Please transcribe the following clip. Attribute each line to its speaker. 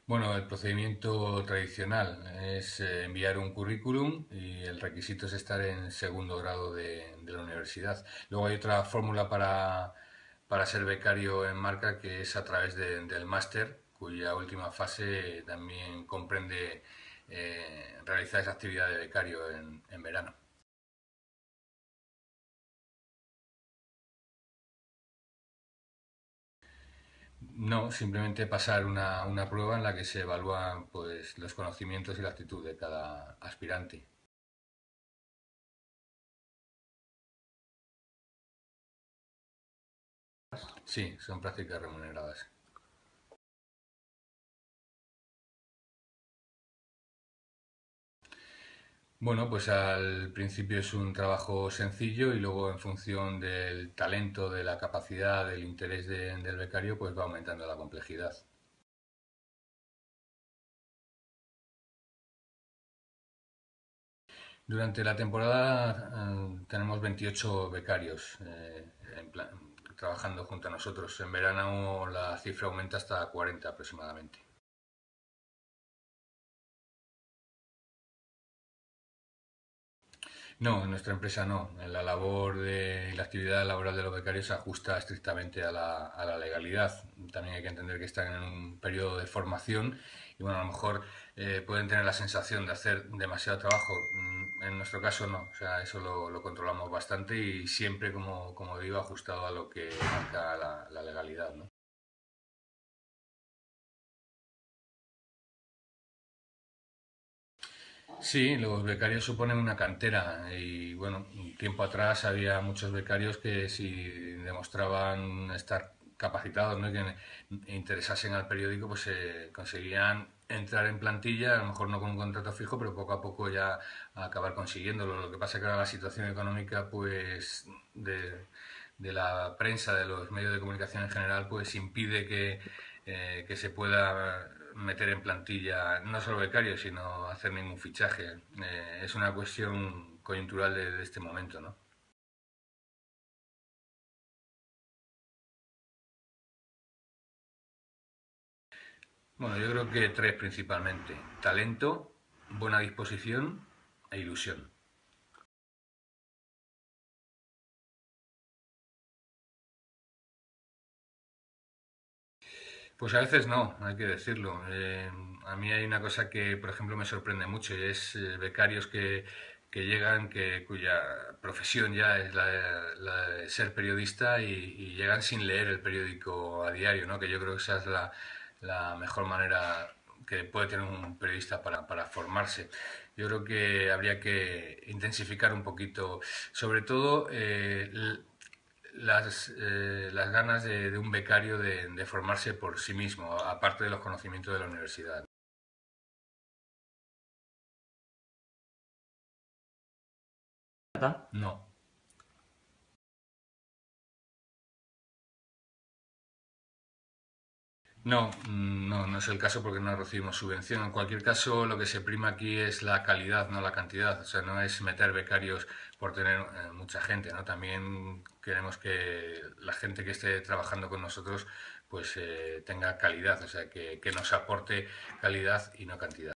Speaker 1: Bueno, el procedimiento tradicional es enviar un currículum y el requisito es estar en segundo grado de la universidad. Luego hay otra fórmula para ser becario en Marca que es a través del máster, cuya última fase también comprende realizar esa actividad de becario en verano. No, simplemente pasar una prueba en la que se evalúan pues, los conocimientos y la actitud de cada aspirante. Sí, son prácticas remuneradas. Bueno, pues al principio es un trabajo sencillo y luego en función del talento, de la capacidad, del interés del becario, pues va aumentando la complejidad. Durante la temporada tenemos 28 becarios trabajando junto a nosotros. En verano la cifra aumenta hasta 40 aproximadamente. No, en nuestra empresa no. En la labor de la actividad laboral de los becarios se ajusta estrictamente a la legalidad. También hay que entender que están en un periodo de formación y bueno, a lo mejor pueden tener la sensación de hacer demasiado trabajo. En nuestro caso no, o sea, eso lo controlamos bastante y siempre, como digo, ajustado a lo que marca la legalidad, ¿no? Sí, los becarios suponen una cantera y bueno, un tiempo atrás había muchos becarios que si demostraban estar capacitados, ¿no? Y que interesasen al periódico, pues conseguían entrar en plantilla, a lo mejor no con un contrato fijo, pero poco a poco ya acabar consiguiéndolo. Lo que pasa es que ahora la situación económica, pues de la prensa, de los medios de comunicación en general, pues impide que se pueda meter en plantilla no solo becarios, sino hacer ningún fichaje. Es una cuestión coyuntural de este momento, ¿no? Bueno, yo creo que tres principalmente. Talento, buena disposición e ilusión. Pues a veces no, hay que decirlo. A mí hay una cosa que, por ejemplo, me sorprende mucho y es becarios que llegan, cuya profesión ya es la de ser periodista y llegan sin leer el periódico a diario, ¿no? Que yo creo que esa es la mejor manera que puede tener un periodista para formarse. Yo creo que habría que intensificar un poquito, sobre todo las ganas de un becario de formarse por sí mismo, aparte de los conocimientos de la universidad. No, no es el caso porque no recibimos subvención. En cualquier caso, lo que se prima aquí es la calidad, no la cantidad. O sea, no es meter becarios por tener mucha gente, ¿no? También queremos que la gente que esté trabajando con nosotros pues tenga calidad, o sea, que nos aporte calidad y no cantidad.